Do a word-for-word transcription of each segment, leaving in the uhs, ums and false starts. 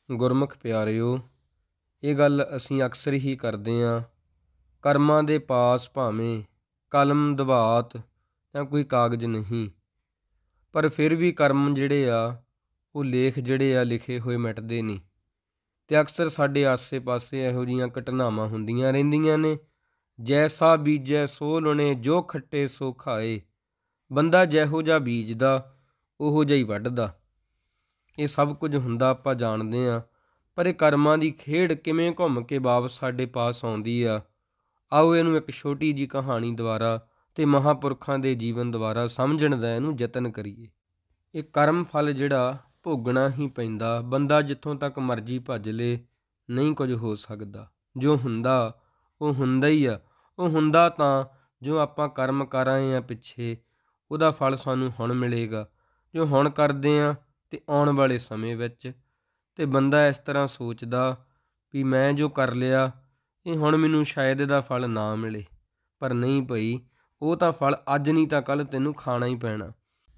ਗੁਰਮੁਖ ਪਿਆਰਿਓ, ਇਹ ਗੱਲ ਅਸੀਂ ਅਕਸਰ ਹੀ ਕਰਦੇ ਹਾਂ। ਕਰਮਾਂ ਦੇ ਪਾਸ ਭਾਵੇਂ ਕਲਮ ਦਵਾਤ ਜਾਂ ਕੋਈ ਕਾਗਜ਼ ਨਹੀਂ, ਪਰ ਫਿਰ ਵੀ ਕਰਮ ਜਿਹੜੇ ਆ ਉਹ ਲੇਖ ਜਿਹੜੇ ਆ ਲਿਖੇ ਹੋਏ ਮਿਟਦੇ ਨਹੀਂ। ਅਤੇ ਅਕਸਰ ਸਾਡੇ ਆਸੇ ਪਾਸੇ ਇਹੋ ਜਿਹੀਆਂ ਘਟਨਾਵਾਂ ਹੁੰਦੀਆਂ ਰਹਿੰਦੀਆਂ ਨੇ। ਜੈਸਾ ਬੀਜੈ ਸੋ ਲੁਣੇ, ਜੋ ਖੱਟੇ ਸੋ ਖਾਏ। ਬੰਦਾ ਜਿਹੋ ਜਿਹਾ ਬੀਜਦਾ ਉਹੋ ਜਿਹਾ ਹੀ ਵੱਢਦਾ। ਇਹ ਸਭ ਕੁਝ ਹੁੰਦਾ ਆਪਾਂ ਜਾਣਦੇ ਹਾਂ, ਪਰ ਇਹ ਕਰਮਾਂ ਦੀ ਖੇਡ ਕਿਵੇਂ ਘੁੰਮ ਕੇ ਵਾਪਸ ਸਾਡੇ ਪਾਸ ਆਉਂਦੀ ਆ, ਆਓ ਇਹਨੂੰ ਇੱਕ ਛੋਟੀ ਜਿਹੀ ਕਹਾਣੀ ਦੁਆਰਾ ਅਤੇ ਮਹਾਂਪੁਰਖਾਂ ਦੇ ਜੀਵਨ ਦੁਆਰਾ ਸਮਝਣ ਦਾ ਇਹਨੂੰ ਯਤਨ ਕਰੀਏ। ਇਹ ਕਰਮ ਫਲ ਜਿਹੜਾ ਭੋਗਣਾ ਹੀ ਪੈਂਦਾ। ਬੰਦਾ ਜਿੱਥੋਂ ਤੱਕ ਮਰਜ਼ੀ ਭੱਜ ਲੇ, ਨਹੀਂ ਕੁਝ ਹੋ ਸਕਦਾ। ਜੋ ਹੁੰਦਾ ਉਹ ਹੁੰਦਾ ਹੀ ਆ। ਉਹ ਹੁੰਦਾ ਤਾਂ ਜੋ ਆਪਾਂ ਕਰਮ ਕਰ ਆਏ ਹਾਂ ਪਿੱਛੇ, ਉਹਦਾ ਫਲ ਸਾਨੂੰ ਹੁਣ ਮਿਲੇਗਾ, ਜੋ ਹੁਣ ਕਰਦੇ ਹਾਂ ਅਤੇ ਆਉਣ ਵਾਲੇ ਸਮੇਂ ਵਿੱਚ। ਅਤੇ ਬੰਦਾ ਇਸ ਤਰ੍ਹਾਂ ਸੋਚਦਾ ਵੀ ਮੈਂ ਜੋ ਕਰ ਲਿਆ ਇਹ ਹੁਣ ਮੈਨੂੰ ਸ਼ਾਇਦ ਇਹਦਾ ਫਲ ਨਾ ਮਿਲੇ, ਪਰ ਨਹੀਂ ਭਈ, ਉਹ ਤਾਂ ਫਲ ਅੱਜ ਨਹੀਂ ਤਾਂ ਕੱਲ੍ਹ ਤੈਨੂੰ ਖਾਣਾ ਹੀ ਪੈਣਾ।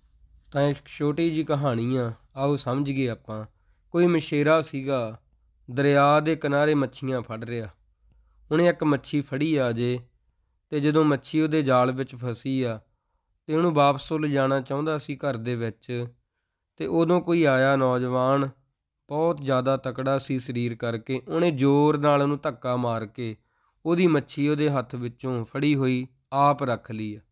ਤਾਂ ਇੱਕ ਛੋਟੀ ਜਿਹੀ ਕਹਾਣੀ ਆ, ਆਓ ਸਮਝ ਗਏ ਆਪਾਂ। ਕੋਈ ਮਛੇਰਾ ਸੀਗਾ, ਦਰਿਆ ਦੇ ਕਿਨਾਰੇ ਮੱਛੀਆਂ ਫੜ ਰਿਹਾ। ਉਹਨੇ ਇੱਕ ਮੱਛੀ ਫੜੀ ਆ ਜੇ, ਅਤੇ ਜਦੋਂ ਮੱਛੀ ਉਹਦੇ ਜਾਲ ਵਿੱਚ ਫਸੀ ਆ ਅਤੇ ਉਹਨੂੰ ਵਾਪਸ ਉਹ ਲਿਜਾਣਾ ਚਾਹੁੰਦਾ ਸੀ ਘਰ ਦੇ ਵਿੱਚ, ਅਤੇ ਉਦੋਂ ਕੋਈ ਆਇਆ ਨੌਜਵਾਨ, ਬਹੁਤ ਜ਼ਿਆਦਾ ਤਕੜਾ ਸੀ ਸਰੀਰ ਕਰਕੇ। ਉਹਨੇ ਜ਼ੋਰ ਨਾਲ ਉਹਨੂੰ ਧੱਕਾ ਮਾਰ ਕੇ ਉਹਦੀ ਮੱਛੀ ਉਹਦੇ ਹੱਥ ਵਿੱਚੋਂ ਫੜੀ ਹੋਈ ਆਪ ਰੱਖ ਲਈ ਆ।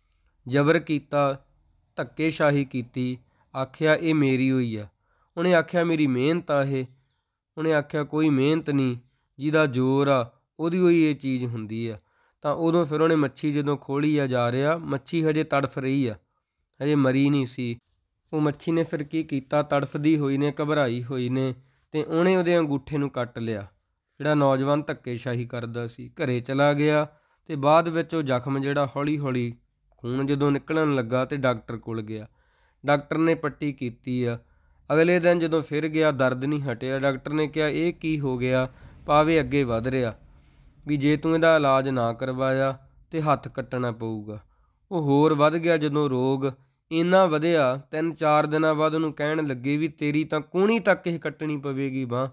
ਜ਼ਬਰ ਕੀਤਾ, ਧੱਕੇਸ਼ਾਹੀ ਕੀਤੀ, ਆਖਿਆ ਇਹ ਮੇਰੀ ਹੋਈ ਆ। ਉਹਨੇ ਆਖਿਆ ਮੇਰੀ ਮਿਹਨਤ ਆ ਇਹ। ਉਹਨੇ ਆਖਿਆ ਕੋਈ ਮਿਹਨਤ ਨਹੀਂ, ਜਿਹਦਾ ਜ਼ੋਰ ਆ ਉਹਦੀ ਹੋਈ ਇਹ ਚੀਜ਼ ਹੁੰਦੀ ਆ। ਤਾਂ ਉਦੋਂ ਫਿਰ ਉਹਨੇ ਮੱਛੀ ਜਦੋਂ ਖੋਲ੍ਹੀ ਆ ਜਾ ਰਿਹਾ, ਮੱਛੀ ਹਜੇ ਤੜਫ ਰਹੀ ਆ, ਹਜੇ ਮਰੀ ਨਹੀਂ ਸੀ। ਉਹ ਮੱਛੀ ਨੇ ਫਿਰ ਕੀ ਕੀਤਾ, ਤੜਫਦੀ ਹੋਈ ਨੇ, ਘਬਰਾਈ ਹੋਈ ਨੇ, ਅਤੇ ਉਹਨੇ ਉਹਦੇ ਅੰਗੂਠੇ ਨੂੰ ਕੱਟ ਲਿਆ। ਜਿਹੜਾ ਨੌਜਵਾਨ ਧੱਕੇਸ਼ਾਹੀ ਕਰਦਾ ਸੀ ਘਰੇ ਚਲਾ ਗਿਆ, ਅਤੇ ਬਾਅਦ ਵਿੱਚ ਉਹ ਜ਼ਖਮ ਜਿਹੜਾ ਹੌਲੀ ਹੌਲੀ ਖੂਨ ਜਦੋਂ ਨਿਕਲਣ ਲੱਗਾ ਅਤੇ ਡਾਕਟਰ ਕੋਲ ਗਿਆ। ਡਾਕਟਰ ਨੇ ਪੱਟੀ ਕੀਤੀ ਆ। ਅਗਲੇ ਦਿਨ ਜਦੋਂ ਫਿਰ ਗਿਆ, ਦਰਦ ਨਹੀਂ ਹਟਿਆ। ਡਾਕਟਰ ਨੇ ਕਿਹਾ ਇਹ ਕੀ ਹੋ ਗਿਆ, ਪਾਵੇ ਅੱਗੇ ਵੱਧ ਰਿਹਾ, ਵੀ ਜੇ ਤੂੰ ਇਹਦਾ ਇਲਾਜ ਨਾ ਕਰਵਾਇਆ ਤਾਂ ਹੱਥ ਕੱਟਣਾ ਪਊਗਾ। ਉਹ ਹੋਰ ਵੱਧ ਗਿਆ। ਜਦੋਂ ਰੋਗ ਇੰਨਾ ਵਧਿਆ, ਤਿੰਨ ਚਾਰ ਦਿਨਾਂ ਬਾਅਦ ਉਹਨੂੰ ਕਹਿਣ ਲੱਗੇ ਵੀ ਤੇਰੀ ਤਾਂ ਕੂਹਣੀ ਤੱਕ ਇਹ ਕੱਟਣੀ ਪਵੇਗੀ ਬਾਂਹ।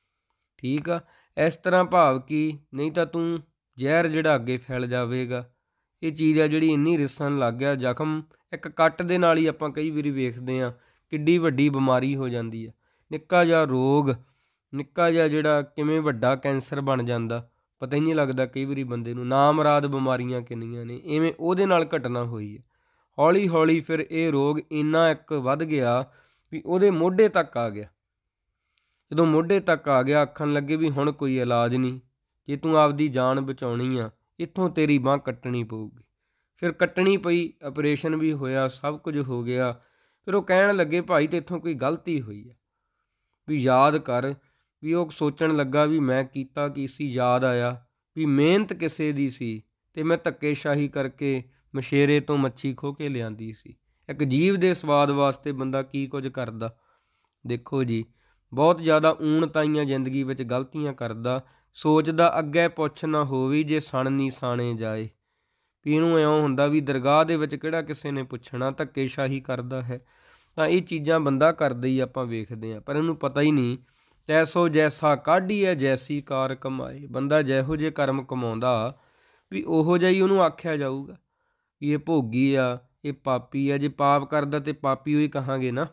ਠੀਕ ਆ, ਇਸ ਤਰ੍ਹਾਂ ਭਾਵ ਕਿ ਨਹੀਂ ਤਾਂ ਤੂੰ ਜ਼ਹਿਰ ਜਿਹੜਾ ਅੱਗੇ ਫੈਲ ਜਾਵੇਗਾ। ਇਹ ਚੀਜ਼ ਆ ਜਿਹੜੀ ਇੰਨੀ ਰਿਸਣ ਲੱਗ ਗਿਆ। ਜ਼ਖਮ ਇੱਕ ਕੱਟ ਦੇ ਨਾਲ ਹੀ ਆਪਾਂ ਕਈ ਵਾਰੀ ਵੇਖਦੇ ਹਾਂ ਕਿੱਡੀ ਵੱਡੀ ਬਿਮਾਰੀ ਹੋ ਜਾਂਦੀ ਆ। ਨਿੱਕਾ ਜਿਹਾ ਰੋਗ, ਨਿੱਕਾ ਜਿਹਾ ਜਿਹੜਾ ਕਿਵੇਂ ਵੱਡਾ ਕੈਂਸਰ ਬਣ ਜਾਂਦਾ, ਪਤਾ ਹੀ ਨਹੀਂ ਲੱਗਦਾ ਕਈ ਵਾਰੀ ਬੰਦੇ ਨੂੰ। ਨਾ ਮੁਰਾਦ ਬਿਮਾਰੀਆਂ ਕਿੰਨੀਆਂ ਨੇ, ਇਵੇਂ ਉਹਦੇ ਨਾਲ ਘਟਨਾ ਹੋਈ ਹੈ। ਹੌਲੀ ਹੌਲੀ ਫਿਰ ਇਹ ਰੋਗ ਇੰਨਾ ਇੱਕ ਵੱਧ ਗਿਆ ਵੀ ਉਹਦੇ ਮੋਢੇ ਤੱਕ ਆ ਗਿਆ। ਜਦੋਂ ਮੋਢੇ ਤੱਕ ਆ ਗਿਆ, ਆਖਣ ਲੱਗੇ ਵੀ ਹੁਣ ਕੋਈ ਇਲਾਜ ਨਹੀਂ, ਜੇ ਤੂੰ ਆਪਦੀ ਜਾਨ ਬਚਾਉਣੀ ਆ ਇੱਥੋਂ ਤੇਰੀ ਬਾਂਹ ਕੱਟਣੀ ਪਊਗੀ। ਫਿਰ ਕੱਟਣੀ ਪਈ, ਆਪਰੇਸ਼ਨ ਵੀ ਹੋਇਆ, ਸਭ ਕੁਝ ਹੋ ਗਿਆ। ਫਿਰ ਉਹ ਕਹਿਣ ਲੱਗੇ ਭਾਈ ਤੇਥੋਂ ਕੋਈ ਗਲਤੀ ਹੋਈ ਆ, ਵੀ ਯਾਦ ਕਰ। ਵੀ ਉਹ ਸੋਚਣ ਲੱਗਾ ਵੀ ਮੈਂ ਕੀਤਾ ਕੀ ਸੀ। ਯਾਦ ਆਇਆ ਵੀ ਮਿਹਨਤ ਕਿਸੇ ਦੀ ਸੀ ਅਤੇ ਮੈਂ ਧੱਕੇਸ਼ਾਹੀ ਕਰਕੇ ਮਛੇਰੇ ਤੋਂ ਮੱਛੀ ਖੋਹ ਕੇ ਲਿਆਂਦੀ ਸੀ। ਇੱਕ ਜੀਵ ਦੇ ਸਵਾਦ ਵਾਸਤੇ ਬੰਦਾ ਕੀ ਕੁਝ ਕਰਦਾ। ਦੇਖੋ ਜੀ, ਬਹੁਤ ਜ਼ਿਆਦਾ ਊਣ ਤਾਈਆਂ ਜ਼ਿੰਦਗੀ ਵਿੱਚ ਗਲਤੀਆਂ ਕਰਦਾ, ਸੋਚਦਾ ਅੱਗੇ ਪੁੱਛ ਨਾ ਹੋਵੇ ਜੇ ਸਣ ਨੀ ਸਾਣੇ ਜਾਏ। ਵੀ ਇਹਨੂੰ ਇਉਂ ਹੁੰਦਾ ਵੀ ਦਰਗਾਹ ਦੇ ਵਿੱਚ ਕਿਹੜਾ ਕਿਸੇ ਨੇ ਪੁੱਛਣਾ, ਧੱਕੇਸ਼ਾਹੀ ਕਰਦਾ ਹੈ। ਤਾਂ ਇਹ ਚੀਜ਼ਾਂ ਬੰਦਾ ਕਰਦਾ ਹੀ ਆਪਾਂ ਵੇਖਦੇ ਹਾਂ, ਪਰ ਇਹਨੂੰ ਪਤਾ ਹੀ ਨਹੀਂ। ਤੈਸੋ ਜੈਸਾ ਕਾਢੀ ਹੈ ਜੈਸੀ ਕਾਰ ਕਮਾਏ। ਬੰਦਾ ਜਿਹੋ ਜਿਹੇ ਕਰਮ ਕਮਾਉਂਦਾ ਵੀ ਉਹੋ ਜਿਹਾ ਹੀ ਉਹਨੂੰ ਆਖਿਆ ਜਾਊਗਾ ਵੀ ਇਹ ਭੋਗੀ ਆ, ਇਹ ਪਾਪੀ ਆ। ਜੇ ਪਾਪ ਕਰਦਾ ਤਾਂ ਪਾਪੀ ਹੋਈ ਕਹਾਂਗੇ ਨਾ,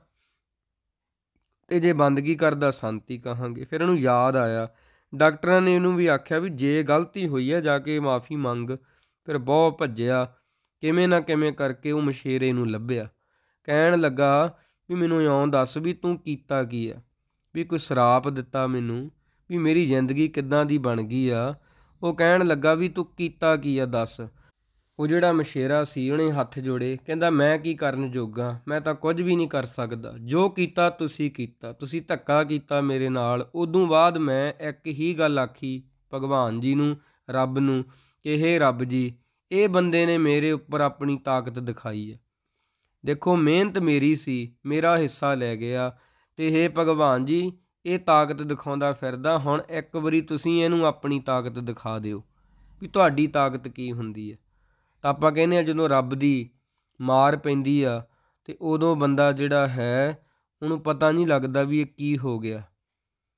ਅਤੇ ਜੇ ਬੰਦਗੀ ਕਰਦਾ ਸੰਤ ਹੀ ਕਹਾਂਗੇ। ਫਿਰ ਇਹਨੂੰ ਯਾਦ ਆਇਆ, ਡਾਕਟਰਾਂ ਨੇ ਇਹਨੂੰ ਵੀ ਆਖਿਆ ਵੀ ਜੇ ਗਲਤੀ ਹੋਈ ਹੈ ਜਾ ਕੇ ਮਾਫੀ ਮੰਗ। ਫਿਰ ਬਹੁਤ ਭੱਜਿਆ, ਕਿਵੇਂ ਨਾ ਕਿਵੇਂ ਕਰਕੇ ਉਹ ਮਛੇਰੇ ਨੂੰ ਲੱਭਿਆ। ਕਹਿਣ ਲੱਗਾ ਵੀ ਮੈਨੂੰ ਇਉਂ ਦੱਸ ਵੀ ਤੂੰ ਕੀਤਾ ਕੀ ਆ, ਵੀ ਕੋਈ ਸ਼ਰਾਪ ਦਿੱਤਾ ਮੈਨੂੰ, ਵੀ ਮੇਰੀ ਜ਼ਿੰਦਗੀ ਕਿੱਦਾਂ ਦੀ ਬਣ ਗਈ ਆ। ਉਹ ਕਹਿਣ ਲੱਗਾ ਵੀ ਤੂੰ ਕੀਤਾ ਕੀ ਆ ਦੱਸ। ਉਹ ਜਿਹੜਾ ਮਛੇਰਾ ਸੀ ਉਹਨੇ ਹੱਥ ਜੋੜੇ, ਕਹਿੰਦਾ ਮੈਂ ਕੀ ਕਰਨ ਜੋਗਾ, ਮੈਂ ਤਾਂ ਕੁਝ ਵੀ ਨਹੀਂ ਕਰ ਸਕਦਾ। ਜੋ ਕੀਤਾ ਤੁਸੀਂ ਕੀਤਾ, ਤੁਸੀਂ ਧੱਕਾ ਕੀਤਾ ਮੇਰੇ ਨਾਲ। ਉਦੋਂ ਬਾਅਦ ਮੈਂ ਇੱਕ ਹੀ ਗੱਲ ਆਖੀ ਭਗਵਾਨ ਜੀ ਨੂੰ, ਰੱਬ ਨੂੰ, ਕਿ ਹੇ ਰੱਬ ਜੀ, ਇਹ ਬੰਦੇ ਨੇ ਮੇਰੇ ਉੱਪਰ ਆਪਣੀ ਤਾਕਤ ਦਿਖਾਈ ਹੈ। ਦੇਖੋ ਮਿਹਨਤ ਮੇਰੀ ਸੀ, ਮੇਰਾ ਹਿੱਸਾ ਲੈ ਗਿਆ, ਅਤੇ ਹੇ ਭਗਵਾਨ ਜੀ ਇਹ ਤਾਕਤ ਦਿਖਾਉਂਦਾ ਫਿਰਦਾ, ਹੁਣ ਇੱਕ ਵਾਰੀ ਤੁਸੀਂ ਇਹਨੂੰ ਆਪਣੀ ਤਾਕਤ ਦਿਖਾ ਦਿਓ ਵੀ ਤੁਹਾਡੀ ਤਾਕਤ ਕੀ ਹੁੰਦੀ ਹੈ। ਤਾਂ ਆਪਾਂ ਕਹਿੰਦੇ ਹਾਂ ਜਦੋਂ ਰੱਬ ਦੀ ਮਾਰ ਪੈਂਦੀ ਆ ਅਤੇ ਉਦੋਂ ਬੰਦਾ ਜਿਹੜਾ ਹੈ ਉਹਨੂੰ ਪਤਾ ਨਹੀਂ ਲੱਗਦਾ ਵੀ ਇਹ ਕੀ ਹੋ ਗਿਆ।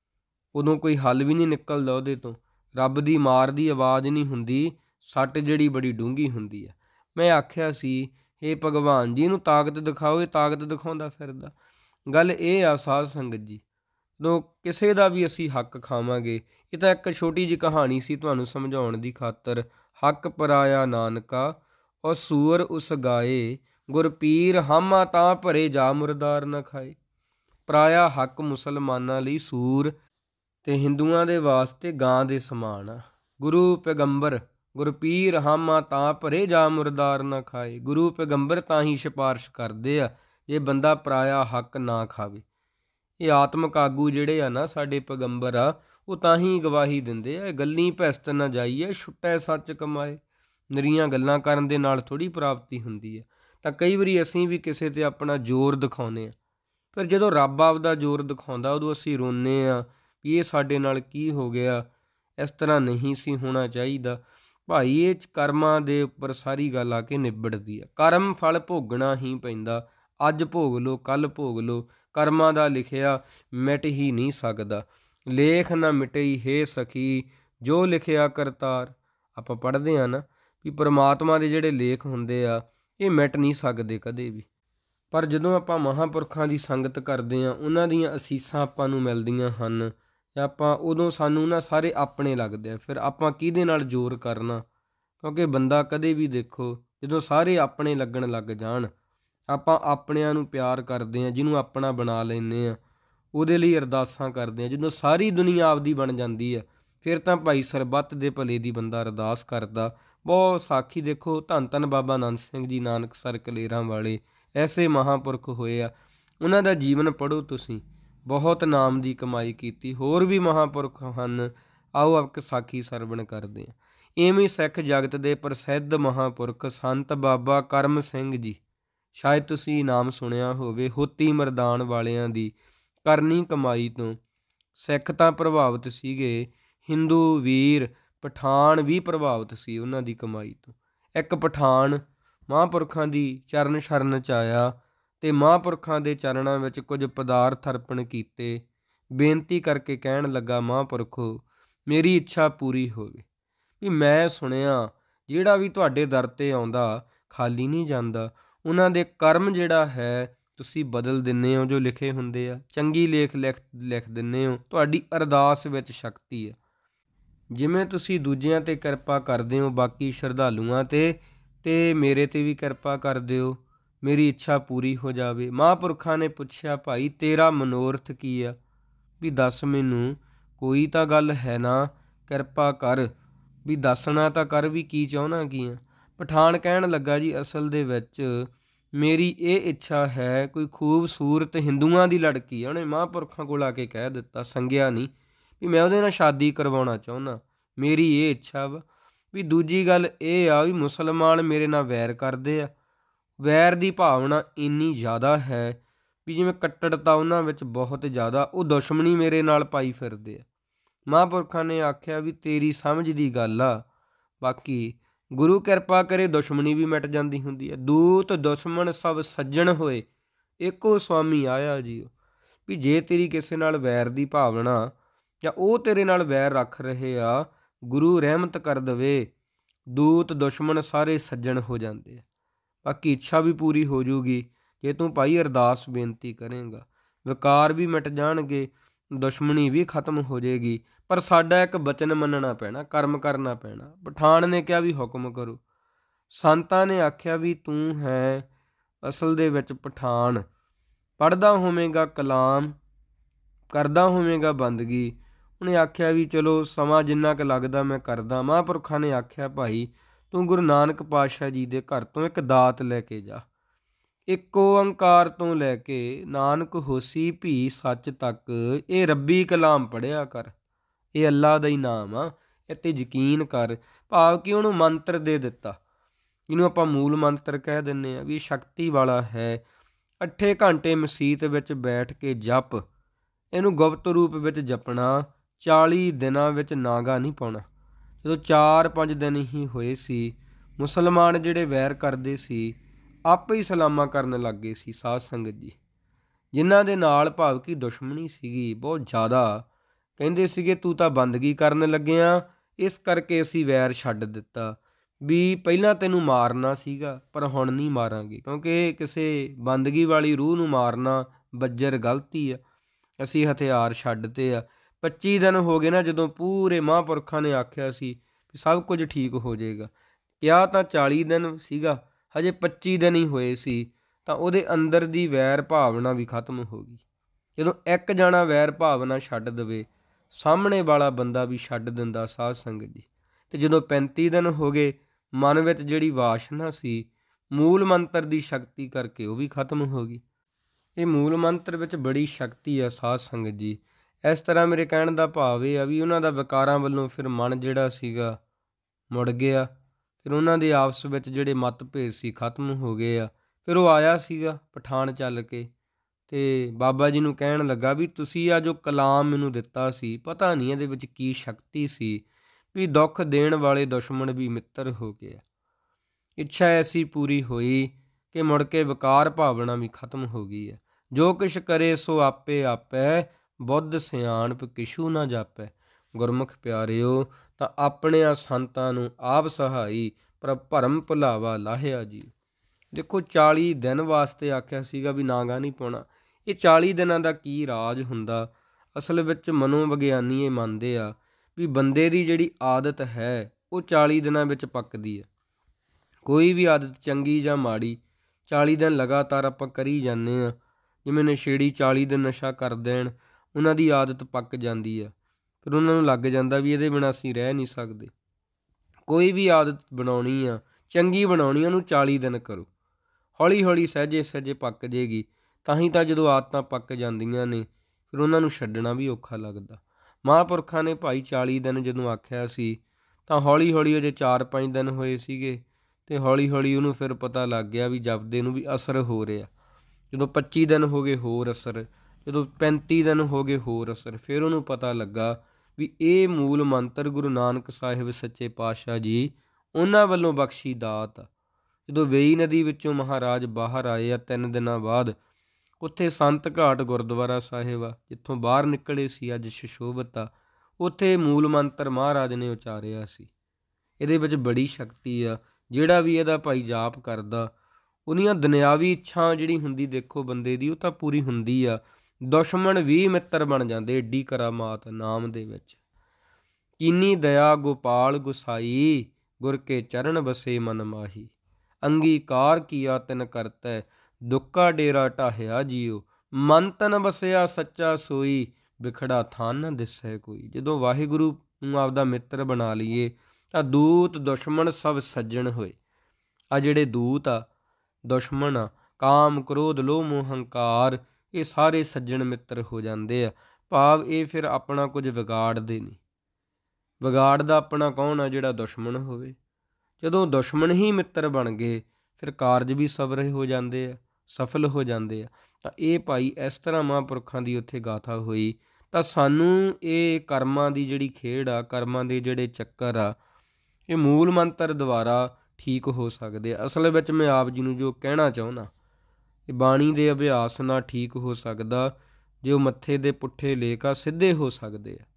ਉਦੋਂ ਕੋਈ ਹੱਲ ਵੀ ਨਹੀਂ ਨਿਕਲਦਾ ਉਹਦੇ ਤੋਂ। ਰੱਬ ਦੀ ਮਾਰ ਦੀ ਆਵਾਜ਼ ਨਹੀਂ ਹੁੰਦੀ, ਸੱਟ ਜਿਹੜੀ ਬੜੀ ਡੂੰਘੀ ਹੁੰਦੀ ਹੈ। ਮੈਂ ਆਖਿਆ ਸੀ, ਹੇ ਭਗਵਾਨ ਜੀ, ਇਹਨੂੰ ਤਾਕਤ ਦਿਖਾਓ, ਇਹ ਤਾਕਤ ਦਿਖਾਉਂਦਾ ਫਿਰਦਾ। ਗੱਲ ਇਹ ਆ ਸਾਧ ਸੰਗਤ ਜੀ, ਜਦੋਂ ਕਿਸੇ ਦਾ ਵੀ ਅਸੀਂ ਹੱਕ ਖਾਵਾਂਗੇ, ਇਹ ਤਾਂ ਇੱਕ ਛੋਟੀ ਜਿਹੀ ਕਹਾਣੀ ਸੀ ਤੁਹਾਨੂੰ ਸਮਝਾਉਣ ਦੀ ਖਾਤਰ। ਹੱਕ ਪਰਾਇਆ ਨਾਨਕਾ, ਔਰ ਸੂਰ ਉਸ ਗਾਏ, ਗੁਰ ਪੀਰ ਹਾਮਾ ਤਾਂ ਭਰੇ ਜਾ ਮੁਰਦਾਰ ਨਾ ਖਾਏ। ਪਰਾਇਆ ਹੱਕ ਮੁਸਲਮਾਨਾਂ ਲਈ ਸੂਰ ਤੇ ਹਿੰਦੂਆਂ ਦੇ ਵਾਸਤੇ ਗਾਂ ਦੇ ਸਮਾਨ ਆ। ਗੁਰੂ ਪੈਗੰਬਰ ਗੁਰ ਪੀਰ ਹਾਮਾ ਤਾਂ ਭਰੇ ਜਾ ਮੁਰਦਾਰ ਨਾ ਖਾਏ। ਗੁਰੂ ਪੈਗੰਬਰ ਤਾਂ ਹੀ ਸਿਫਾਰਿਸ਼ ਕਰਦੇ ਆ ਜੇ ਬੰਦਾ ਪਰਾਇਆ ਹੱਕ ਨਾ ਖਾਵੇ। ਇਹ ਆਤਮਕ ਆਗੂ ਜਿਹੜੇ ਆ ਨਾ ਸਾਡੇ ਪੈਗੰਬਰ ਆ, ਉਹ ਤਾਂ ਹੀ ਗਵਾਹੀ ਦਿੰਦੇ ਆ, ਗੱਲੀ ਭੈਸਤ ਨਾ ਜਾਈਏ, ਛੁੱਟੈ ਸੱਚ ਕਮਾਏ। ਨਿਰੀਆਂ ਗੱਲਾਂ ਕਰਨ ਦੇ ਨਾਲ ਥੋੜ੍ਹੀ ਪ੍ਰਾਪਤੀ ਹੁੰਦੀ ਹੈ। ਤਾਂ ਕਈ ਵਾਰੀ ਅਸੀਂ ਵੀ ਕਿਸੇ 'ਤੇ ਆਪਣਾ ਜ਼ੋਰ ਦਿਖਾਉਂਦੇ ਹਾਂ, ਫਿਰ ਜਦੋਂ ਰੱਬ ਆਪਦਾ ਜ਼ੋਰ ਦਿਖਾਉਂਦਾ ਉਦੋਂ ਅਸੀਂ ਰੋਂਦੇ ਹਾਂ ਵੀ ਇਹ ਸਾਡੇ ਨਾਲ ਕੀ ਹੋ ਗਿਆ, ਇਸ ਤਰ੍ਹਾਂ ਨਹੀਂ ਸੀ ਹੋਣਾ ਚਾਹੀਦਾ। ਭਾਈ ਇਹ ਕਰਮਾਂ ਦੇ ਉੱਪਰ ਸਾਰੀ ਗੱਲ ਆ ਕੇ ਨਿਬੜਦੀ ਆ। ਕਰਮ ਫਲ ਭੋਗਣਾ ਹੀ ਪੈਂਦਾ। ਅੱਜ ਭੋਗ ਲਓ, ਕੱਲ੍ਹ ਭੋਗ ਲਓ। ਕਰਮਾਂ ਦਾ ਲਿਖਿਆ ਮਿਟ ਹੀ ਨਹੀਂ ਸਕਦਾ। ਲੇਖ ਨਾ ਮਿਟਈ ਹੇ ਸਖੀ, ਜੋ ਲਿਖਿਆ ਕਰਤਾਰ। ਆਪਾਂ ਪੜ੍ਹਦੇ ਹਾਂ ਨਾ ਵੀ ਪਰਮਾਤਮਾ ਦੇ ਜਿਹੜੇ ਲੇਖ ਹੁੰਦੇ ਆ ਇਹ ਮਿਟ ਨਹੀਂ ਸਕਦੇ ਕਦੇ ਵੀ। ਪਰ ਜਦੋਂ ਆਪਾਂ ਮਹਾਂਪੁਰਖਾਂ ਦੀ ਸੰਗਤ ਕਰਦੇ ਹਾਂ, ਉਹਨਾਂ ਦੀਆਂ ਅਸੀਸਾਂ ਆਪਾਂ ਨੂੰ ਮਿਲਦੀਆਂ ਹਨ, ਜਾਂ ਆਪਾਂ ਉਦੋਂ ਸਾਨੂੰ ਨਾ ਸਾਰੇ ਆਪਣੇ ਲੱਗਦੇ ਆ। ਫਿਰ ਆਪਾਂ ਕਿਹਦੇ ਨਾਲ ਜ਼ੋਰ ਕਰਨਾ, ਕਿਉਂਕਿ ਬੰਦਾ ਕਦੇ ਵੀ ਦੇਖੋ ਜਦੋਂ ਸਾਰੇ ਆਪਣੇ ਲੱਗਣ ਲੱਗ ਜਾਣ, ਆਪਾਂ ਆਪਣਿਆਂ ਨੂੰ ਪਿਆਰ ਕਰਦੇ ਹਾਂ, ਜਿਹਨੂੰ ਆਪਣਾ ਬਣਾ ਲੈਂਦੇ ਹਾਂ, ਉਹਦੇ ਲਈ ਅਰਦਾਸਾਂ ਕਰਦੇ ਹਾਂ। ਜਦੋਂ ਸਾਰੀ ਦੁਨੀਆ ਆਪਦੀ ਬਣ ਜਾਂਦੀ ਹੈ, ਫਿਰ ਤਾਂ ਭਾਈ ਸਰਬੱਤ ਦੇ ਭਲੇ ਦੀ ਬੰਦਾ ਅਰਦਾਸ ਕਰਦਾ। ਬਹੁਤ ਸਾਖੀ ਦੇਖੋ, ਧੰਨ ਧੰਨ ਬਾਬਾ ਆਨੰਦ ਸਿੰਘ ਜੀ ਨਾਨਕਸਰ ਕਲੇਰਾਂ ਵਾਲੇ ਐਸੇ ਮਹਾਂਪੁਰਖ ਹੋਏ ਆ, ਉਹਨਾਂ ਦਾ ਜੀਵਨ ਪੜ੍ਹੋ ਤੁਸੀਂ, ਬਹੁਤ ਨਾਮ ਦੀ ਕਮਾਈ ਕੀਤੀ। ਹੋਰ ਵੀ ਮਹਾਂਪੁਰਖ ਹਨ, ਆਓ ਆਪ ਸਾਖੀ ਸਰਵਣ ਕਰਦੇ ਹਾਂ। ਇਵੇਂ ਸਿੱਖ ਜਗਤ ਦੇ ਪ੍ਰਸਿੱਧ ਮਹਾਂਪੁਰਖ ਸੰਤ ਬਾਬਾ ਕਰਮ ਸਿੰਘ ਜੀ, ਸ਼ਾਇਦ ਤੁਸੀਂ ਨਾਮ ਸੁਣਿਆ ਹੋਵੇ। ਹੋਤੀ ਮਰਦਾਨ ਵਾਲਿਆਂ ਦੀ ਕਰਨੀ ਕਮਾਈ ਤੋਂ ਸਿੱਖ ਤਾਂ ਪ੍ਰਭਾਵਿਤ ਸੀਗੇ, ਹਿੰਦੂ ਵੀਰ ਪਠਾਨ ਵੀ ਪ੍ਰਭਾਵਿਤ ਸੀ ਉਹਨਾਂ ਦੀ ਕਮਾਈ ਤੋਂ। ਇੱਕ ਪਠਾਨ ਮਹਾਂਪੁਰਖਾਂ ਦੀ ਚਰਨ ਸ਼ਰਨ 'ਚ ਆਇਆ ਅਤੇ ਮਹਾਂਪੁਰਖਾਂ ਦੇ ਚਰਨਾਂ ਵਿੱਚ ਕੁਝ ਪਦਾਰਥ ਅਰਪਣ ਕੀਤੇ, ਬੇਨਤੀ ਕਰਕੇ ਕਹਿਣ ਲੱਗਾ, ਮਹਾਂਪੁਰਖੋ ਮੇਰੀ ਇੱਛਾ ਪੂਰੀ ਹੋਵੇ। ਵੀ ਮੈਂ ਸੁਣਿਆ ਜਿਹੜਾ ਵੀ ਤੁਹਾਡੇ ਦਰ 'ਤੇ ਆਉਂਦਾ ਖਾਲੀ ਨਹੀਂ ਜਾਂਦਾ। ਉਹਨਾਂ ਦੇ ਕਰਮ ਜਿਹੜਾ ਹੈ ਤੁਸੀਂ ਬਦਲ ਦਿੰਦੇ ਹੋ, ਜੋ ਲਿਖੇ ਹੁੰਦੇ ਆ, ਚੰਗੀ ਲੇਖ ਲਿਖ ਲਿਖ ਦਿੰਦੇ ਹੋ। ਤੁਹਾਡੀ ਅਰਦਾਸ ਵਿੱਚ ਸ਼ਕਤੀ ਆ। ਜਿਵੇਂ ਤੁਸੀਂ ਦੂਜਿਆਂ 'ਤੇ ਕਿਰਪਾ ਕਰਦੇ ਹੋ, ਬਾਕੀ ਸ਼ਰਧਾਲੂਆਂ 'ਤੇ ਅਤੇ ਮੇਰੇ 'ਤੇ ਵੀ ਕਿਰਪਾ ਕਰ ਦਿਓ, ਮੇਰੀ ਇੱਛਾ ਪੂਰੀ ਹੋ ਜਾਵੇ। ਮਹਾਂਪੁਰਖਾਂ ਨੇ ਪੁੱਛਿਆ, ਭਾਈ ਤੇਰਾ ਮਨੋਰਥ ਕੀ ਆ? ਵੀ ਦੱਸ ਮੈਨੂੰ, ਕੋਈ ਤਾਂ ਗੱਲ ਹੈ ਨਾ, ਕਿਰਪਾ ਕਰ, ਵੀ ਦੱਸਣਾ ਤਾਂ ਕਰ ਵੀ ਕੀ ਚਾਹੁੰਦਾ ਕੀ ਆ। ਪਠਾਨ ਕਹਿਣ ਲੱਗਾ, ਜੀ ਅਸਲ ਦੇ ਵਿੱਚ ਮੇਰੀ ਇਹ ਇੱਛਾ ਹੈ, ਕੋਈ ਖੂਬਸੂਰਤ ਹਿੰਦੂਆਂ ਦੀ ਲੜਕੀ ਆ। ਉਹਨੇ ਮਹਾਂਪੁਰਖਾਂ ਕੋਲ ਆ ਕੇ ਕਹਿ ਦਿੱਤਾ, ਸੰਗਿਆ ਨਹੀਂ, ਵੀ ਮੈਂ ਉਹਦੇ ਨਾਲ ਸ਼ਾਦੀ ਕਰਵਾਉਣਾ ਚਾਹੁੰਦਾ, ਮੇਰੀ ਇਹ ਇੱਛਾ ਵਾ। ਵੀ ਦੂਜੀ ਗੱਲ ਇਹ ਆ ਵੀ ਮੁਸਲਮਾਨ ਮੇਰੇ ਨਾਲ ਵੈਰ ਕਰਦੇ ਆ। ਵੈਰ ਦੀ ਭਾਵਨਾ ਇੰਨੀ ਜ਼ਿਆਦਾ ਹੈ ਵੀ ਜਿਵੇਂ ਕੱਟੜਤਾ ਉਹਨਾਂ ਵਿੱਚ ਬਹੁਤ ਜ਼ਿਆਦਾ, ਉਹ ਦੁਸ਼ਮਣੀ ਮੇਰੇ ਨਾਲ ਪਾਈ ਫਿਰਦੇ ਆ। ਮਹਾਂਪੁਰਖਾਂ ਨੇ ਆਖਿਆ ਵੀ ਤੇਰੀ ਸਮਝ ਦੀ ਗੱਲ ਆ, ਬਾਕੀ ਗੁਰੂ ਕਿਰਪਾ ਕਰੇ ਦੁਸ਼ਮਣੀ ਵੀ ਮਿਟ ਜਾਂਦੀ ਹੁੰਦੀ ਹੈ। ਦੂਤ ਦੁਸ਼ਮਣ ਸਭ ਸੱਜਣ ਹੋਏ, ਇੱਕੋ ਸੁਆਮੀ ਆਇਆ ਜੀ। ਵੀ ਜੇ ਤੇਰੀ ਕਿਸੇ ਨਾਲ ਵੈਰ ਦੀ ਭਾਵਨਾ, ਜਾਂ ਉਹ ਤੇਰੇ ਨਾਲ ਵੈਰ ਰੱਖ ਰਹੇ ਆ, ਗੁਰੂ ਰਹਿਮਤ ਕਰ ਦਵੇ, ਦੂਤ ਦੁਸ਼ਮਣ ਸਾਰੇ ਸੱਜਣ ਹੋ ਜਾਂਦੇ ਆ। ਬਾਕੀ ਇੱਛਾ ਵੀ ਪੂਰੀ ਹੋ ਜੂਗੀ ਜੇ ਤੂੰ ਭਾਈ ਅਰਦਾਸ ਬੇਨਤੀ ਕਰੇਂਗਾ। ਵਿਕਾਰ ਵੀ ਮਿਟ ਜਾਣਗੇ, ਦੁਸ਼ਮਣੀ ਵੀ ਖਤਮ ਹੋ ਜਾਏਗੀ। ਪਰ ਸਾਡਾ ਇੱਕ ਬਚਨ ਮੰਨਣਾ ਪੈਣਾ, ਕਰਮ ਕਰਨਾ ਪੈਣਾ। ਪਠਾਨ ਨੇ ਕਿਹਾ ਵੀ ਹੁਕਮ ਕਰੋ। ਸੰਤਾਂ ਨੇ ਆਖਿਆ ਵੀ ਤੂੰ ਹੈ ਅਸਲ ਦੇ ਵਿੱਚ ਪਠਾਨ, ਪੜ੍ਹਦਾ ਹੋਵੇਂਗਾ ਕਲਾਮ, ਕਰਦਾ ਹੋਵੇਂਗਾ ਬੰਦਗੀ। ਉਹਨੇ ਆਖਿਆ ਵੀ ਚਲੋ ਸਮਾਂ ਜਿੰਨਾ ਕੁ ਲੱਗਦਾ ਮੈਂ ਕਰਦਾ। ਮਹਾਂਪੁਰਖਾਂ ਨੇ ਆਖਿਆ, ਭਾਈ ਤੂੰ ਗੁਰੂ ਨਾਨਕ ਪਾਤਸ਼ਾਹ ਜੀ ਦੇ ਘਰ ਤੋਂ ਇੱਕ ਦਾਤ ਲੈ ਕੇ ਜਾ। ਇੱਕ ਓਅੰਕਾਰ ਤੋਂ ਲੈ ਕੇ ਨਾਨਕ ਹੋਸੀ ਭੀ ਸੱਚ ਤੱਕ ਇਹ ਰੱਬੀ ਕਲਾਮ ਪੜ੍ਹਿਆ ਕਰ। ਇਹ ਅੱਲਾ ਦਾ ਹੀ ਨਾਮ ਆ, ਇਹ 'ਤੇ ਯਕੀਨ ਕਰ। ਭਾਵ ਕਿ ਉਹਨੂੰ ਮੰਤਰ ਦੇ ਦਿੱਤਾ, ਇਹਨੂੰ ਆਪਾਂ ਮੂਲ ਮੰਤਰ ਕਹਿ ਦਿੰਦੇ ਹਾਂ, ਵੀ ਸ਼ਕਤੀ ਵਾਲਾ ਹੈ। ਅੱਠੇ ਘੰਟੇ ਮਸੀਤ ਵਿੱਚ ਬੈਠ ਕੇ ਜਪ, ਇਹਨੂੰ ਗੁਪਤ ਰੂਪ ਵਿੱਚ ਜਪਣਾ। ਚਾਲੀ ਦਿਨਾਂ ਵਿੱਚ ਨਾਗਾ ਨਹੀਂ ਪਾਉਣਾ। ਜਦੋਂ ਚਾਰ ਪੰਜ ਦਿਨ ਹੀ ਹੋਏ ਸੀ, ਮੁਸਲਮਾਨ ਜਿਹੜੇ ਵੈਰ ਕਰਦੇ ਸੀ ਆਪੇ ਹੀ ਸਲਾਮਾਂ ਕਰਨ ਲੱਗ ਗਏ ਸੀ। ਸਾਧ ਸੰਗਤ ਜੀ, ਜਿਨ੍ਹਾਂ ਦੇ ਨਾਲ ਭਾਵ ਕਿ ਦੁਸ਼ਮਣੀ ਸੀਗੀ ਬਹੁਤ ਜ਼ਿਆਦਾ, ਕਹਿੰਦੇ ਸੀਗੇ ਤੂੰ ਤਾਂ ਬੰਦਗੀ ਕਰਨ ਲੱਗਿਆ, ਇਸ ਕਰਕੇ ਅਸੀਂ ਵੈਰ ਛੱਡ ਦਿੱਤਾ, ਵੀ ਪਹਿਲਾਂ ਤੈਨੂੰ ਮਾਰਨਾ ਸੀਗਾ ਪਰ ਹੁਣ ਨਹੀਂ ਮਾਰਾਂਗੇ, ਕਿਉਂਕਿ ਕਿਸੇ ਬੰਦਗੀ ਵਾਲੀ ਰੂਹ ਨੂੰ ਮਾਰਨਾ ਬੱਜਰ ਗਲਤੀ ਆ। ਅਸੀਂ ਹਥਿਆਰ ਛੱਡਤੇ ਆ। ਪੱਚੀ ਦਿਨ ਹੋ ਗਏ ਨਾ, ਜਦੋਂ ਪੂਰੇ ਮਹਾਂਪੁਰਖਾਂ ਨੇ ਆਖਿਆ ਸੀ ਵੀ ਸਭ ਕੁਝ ਠੀਕ ਹੋ ਜਾਏਗਾ, ਕਿਹਾ ਤਾਂ ਚਾਲੀ ਦਿਨ ਸੀਗਾ, ਹਜੇ ਪੱਚੀ ਦਿਨ ਹੀ ਹੋਏ ਸੀ, ਤਾਂ ਉਹਦੇ ਅੰਦਰ ਦੀ ਵੈਰ ਭਾਵਨਾ ਵੀ ਖਤਮ ਹੋ ਗਈ। ਜਦੋਂ ਇੱਕ ਜਾਣਾ ਵੈਰ ਭਾਵਨਾ ਛੱਡ ਦੇਵੇ, ਸਾਹਮਣੇ ਵਾਲਾ ਬੰਦਾ ਵੀ ਛੱਡ ਦਿੰਦਾ ਸਾਧ ਸੰਗਤ ਜੀ। ਅਤੇ ਜਦੋਂ ਪੈਂਤੀ ਦਿਨ ਹੋ ਗਏ, ਮਨ ਵਿੱਚ ਜਿਹੜੀ ਵਾਸ਼ਨਾ ਸੀ ਮੂਲ ਮੰਤਰ ਦੀ ਸ਼ਕਤੀ ਕਰਕੇ ਉਹ ਵੀ ਖਤਮ ਹੋ ਗਈ। ਇਹ ਮੂਲ ਮੰਤਰ ਵਿੱਚ ਬੜੀ ਸ਼ਕਤੀ ਆ ਸਾਧ ਸੰਗਤ ਜੀ। ਇਸ ਤਰ੍ਹਾਂ ਮੇਰੇ ਕਹਿਣ ਦਾ ਭਾਵ ਇਹ ਆ ਵੀ ਉਹਨਾਂ ਦਾ ਵਿਕਾਰਾਂ ਵੱਲੋਂ ਫਿਰ ਮਨ ਜਿਹੜਾ ਸੀਗਾ ਮੁੜ ਗਿਆ, ਫਿਰ ਉਹਨਾਂ ਦੇ ਆਪਸ ਵਿੱਚ ਜਿਹੜੇ ਮਤਭੇਦ ਸੀ ਖਤਮ ਹੋ ਗਏ ਆ। ਫਿਰ ਉਹ ਆਇਆ ਸੀਗਾ ਪਠਾਨ ਚੱਲ ਕੇ, ਅਤੇ ਬਾਬਾ ਜੀ ਨੂੰ ਕਹਿਣ ਲੱਗਾ ਵੀ ਤੁਸੀਂ ਆ ਜੋ ਕਲਾਮ ਮੈਨੂੰ ਦਿੱਤਾ ਸੀ, ਪਤਾ ਨਹੀਂ ਇਹਦੇ ਵਿੱਚ ਕੀ ਸ਼ਕਤੀ ਸੀ ਵੀ ਦੁੱਖ ਦੇਣ ਵਾਲੇ ਦੁਸ਼ਮਣ ਵੀ ਮਿੱਤਰ ਹੋ ਗਏ। ਇੱਛਾ ਐਸੀ ਪੂਰੀ ਹੋਈ ਕਿ ਮੁੜ ਕੇ ਵਿਕਾਰ ਭਾਵਨਾ ਵੀ ਖਤਮ ਹੋ ਗਈ ਹੈ। ਜੋ ਕੁਛ ਕਰੇ ਸੋ ਆਪੇ ਆਪੈ, ਬੁੱਧ ਸਿਆਣਪ ਕਿਛੂ ਨਾ ਜਾਪੈ। ਗੁਰਮੁਖ ਪਿਆਰਿਓ, ਤਾਂ ਆਪਣਿਆਂ ਸੰਤਾਂ ਨੂੰ ਆਪ ਸਹਾਈ, ਪਰ ਭਰਮ ਭੁਲਾਵਾ ਲਾਹਿਆ ਜੀ। ਦੇਖੋ ਚਾਲੀ ਦਿਨ ਵਾਸਤੇ ਆਖਿਆ ਸੀਗਾ ਵੀ ਨਾਗਾ ਨਹੀਂ ਪਾਉਣਾ। ਇਹ ਚਾਲੀ ਦਿਨਾਂ ਦਾ ਕੀ ਰਾਜ ਹੁੰਦਾ? ਅਸਲ ਵਿੱਚ ਮਨੋਵਿਗਿਆਨੀ ਇਹ ਮੰਨਦੇ ਆ ਵੀ ਬੰਦੇ ਦੀ ਜਿਹੜੀ ਆਦਤ ਹੈ ਉਹ ਚਾਲੀ ਦਿਨਾਂ ਵਿੱਚ ਪੱਕਦੀ ਹੈ। ਕੋਈ ਵੀ ਆਦਤ ਚੰਗੀ ਜਾਂ ਮਾੜੀ ਚਾਲੀ ਦਿਨ ਲਗਾਤਾਰ ਆਪਾਂ ਕਰੀ ਜਾਂਦੇ ਹਾਂ। ਜਿਵੇਂ ਨਸ਼ੇੜੀ ਚਾਲੀ ਦਿਨ ਨਸ਼ਾ ਕਰ ਦੇਣ, ਉਹਨਾਂ ਦੀ ਆਦਤ ਪੱਕ ਜਾਂਦੀ ਆ, ਫਿਰ ਉਹਨਾਂ ਨੂੰ ਲੱਗ ਜਾਂਦਾ ਵੀ ਇਹਦੇ ਬਿਨਾਂ ਅਸੀਂ ਰਹਿ ਨਹੀਂ ਸਕਦੇ। ਕੋਈ ਵੀ ਆਦਤ ਬਣਾਉਣੀ ਆ, ਚੰਗੀ ਬਣਾਉਣੀ, ਉਹਨੂੰ ਚਾਲੀ ਦਿਨ ਕਰੋ, ਹੌਲੀ ਹੌਲੀ ਸਹਿਜੇ ਸਹਿਜੇ ਪੱਕ ਜੇਗੀ। ਤਾਂ ਹੀ ਤਾਂ ਜਦੋਂ ਆਦਤਾਂ ਪੱਕ ਜਾਂਦੀਆਂ ਨੇ ਫਿਰ ਉਹਨਾਂ ਨੂੰ ਛੱਡਣਾ ਵੀ ਔਖਾ ਲੱਗਦਾ। ਮਹਾਂਪੁਰਖਾਂ ਨੇ ਭਾਈ ਚਾਲੀ ਦਿਨ ਜਦੋਂ ਆਖਿਆ ਸੀ ਤਾਂ ਹੌਲੀ ਹੌਲੀ ਅਜੇ ਚਾਰ ਪੰਜ ਦਿਨ ਹੋਏ ਸੀਗੇ, ਅਤੇ ਹੌਲੀ ਹੌਲੀ ਉਹਨੂੰ ਫਿਰ ਪਤਾ ਲੱਗ ਗਿਆ ਵੀ ਜਪਦੇ ਨੂੰ ਵੀ ਅਸਰ ਹੋ ਰਿਹਾ। ਜਦੋਂ ਪੱਚੀ ਦਿਨ ਹੋ ਗਏ ਹੋਰ ਅਸਰ, ਜਦੋਂ ਪੈਂਤੀ ਦਿਨ ਹੋ ਗਏ ਹੋਰ ਅਸਰ, ਫਿਰ ਉਹਨੂੰ ਪਤਾ ਲੱਗਾ ਵੀ ਇਹ ਮੂਲ ਮੰਤਰ ਗੁਰੂ ਨਾਨਕ ਸਾਹਿਬ ਸੱਚੇ ਪਾਤਸ਼ਾਹ ਜੀ ਉਹਨਾਂ ਵੱਲੋਂ ਬਖਸ਼ੀ ਦਾਤ ਆ। ਜਦੋਂ ਵੇਈ ਨਦੀ ਵਿੱਚੋਂ ਮਹਾਰਾਜ ਬਾਹਰ ਆਏ ਆ ਤਿੰਨ ਦਿਨਾਂ ਬਾਅਦ, ਉੱਥੇ ਸੰਤ ਘਾਟ ਗੁਰਦੁਆਰਾ ਸਾਹਿਬ ਆ, ਜਿੱਥੋਂ ਬਾਹਰ ਨਿਕਲੇ ਸੀ ਅੱਜ ਸੁਸ਼ੋਭਿਤ ਆ, ਉੱਥੇ ਮੂਲ ਮੰਤਰ ਮਹਾਰਾਜ ਨੇ ਉਚਾਰਿਆ ਸੀ। ਇਹਦੇ ਵਿੱਚ ਬੜੀ ਸ਼ਕਤੀ ਆ। ਜਿਹੜਾ ਵੀ ਇਹਦਾ ਭਾਈ ਜਾਪ ਕਰਦਾ, ਉਹਦੀਆਂ ਦੁਨਿਆਵੀ ਇੱਛਾ ਜਿਹੜੀ ਹੁੰਦੀ ਦੇਖੋ ਬੰਦੇ ਦੀ, ਉਹ ਤਾਂ ਪੂਰੀ ਹੁੰਦੀ ਆ। ਦੁਸ਼ਮਣ ਵੀ ਮਿੱਤਰ ਬਣ ਜਾਂਦੇ, ਏਡੀ ਕਰਾਮਾਤ ਨਾਮ ਦੇ ਵਿੱਚ। ਕੀਨੀ ਦਇਆ ਗੋਪਾਲ ਗੁਸਾਈ, ਗੁਰ ਕੇ ਚਰਨ ਬਸੇ ਮਨ ਮਾਹੀ। ਅੰਗੀਕਾਰ ਕੀਆ ਤਿਨ ਕਰਤੈ, ਦੁੱਕਾ ਡੇਰਾ ਢਾਹਿਆ ਜੀਓ। ਮਨ ਤਨ ਬਸਿਆ ਸੱਚਾ ਸੋਈ, ਵਿਖੜਾ ਥਾਨ ਨਾ ਦਿਸੈ ਕੋਈ। ਜਦੋਂ ਵਾਹਿਗੁਰੂ ਨੂੰ ਆਪਦਾ ਮਿੱਤਰ ਬਣਾ ਲਈਏ ਤਾਂ ਦੂਤ ਦੁਸ਼ਮਣ ਸਭ ਸੱਜਣ ਹੋਏ। ਆ ਜਿਹੜੇ ਦੂਤ ਆ ਦੁਸ਼ਮਣ ਆ, ਕਾਮ ਕ੍ਰੋਧ ਲੋਭ ਮੋਹ ਹੰਕਾਰ, ਇਹ ਸਾਰੇ ਸੱਜਣ ਮਿੱਤਰ ਹੋ ਜਾਂਦੇ ਆ। ਭਾਵ ਇਹ ਫਿਰ ਆਪਣਾ ਕੁਝ ਵਿਗਾੜਦੇ ਨਹੀਂ। ਵਿਗਾੜਦਾ ਆਪਣਾ ਕੌਣ ਆ? ਜਿਹੜਾ ਦੁਸ਼ਮਣ ਹੋਵੇ। ਜਦੋਂ ਦੁਸ਼ਮਣ ਹੀ ਮਿੱਤਰ ਬਣ ਗਏ ਫਿਰ ਕਾਰਜ ਵੀ ਸਫਲ ਹੋ ਜਾਂਦੇ ਆ, ਸਫਲ ਹੋ ਜਾਂਦੇ ਆ। ਤਾਂ ਇਹ ਭਾਈ ਇਸ ਤਰ੍ਹਾਂ ਮਹਾਂਪੁਰਖਾਂ ਦੀ ਉੱਥੇ ਗਾਥਾ ਹੋਈ। ਤਾਂ ਸਾਨੂੰ ਇਹ ਕਰਮਾਂ ਦੀ ਜਿਹੜੀ ਖੇਡ ਆ, ਕਰਮਾਂ ਦੇ ਜਿਹੜੇ ਚੱਕਰ ਆ, ਇਹ ਮੂਲ ਮੰਤਰ ਦੁਆਰਾ ਠੀਕ ਹੋ ਸਕਦੇ ਆ। ਅਸਲ ਵਿੱਚ ਮੈਂ ਆਪ ਜੀ ਨੂੰ ਜੋ ਕਹਿਣਾ ਚਾਹੁੰਦਾ, ਇਹ ਬਾਣੀ ਦੇ ਅਭਿਆਸ ਨਾਲ ਠੀਕ ਹੋ ਸਕਦਾ। ਜੇ ਉਹ ਮੱਥੇ ਦੇ ਪੁੱਠੇ ਲੇਖ ਆ ਸਿੱਧੇ ਹੋ ਸਕਦੇ ਆ।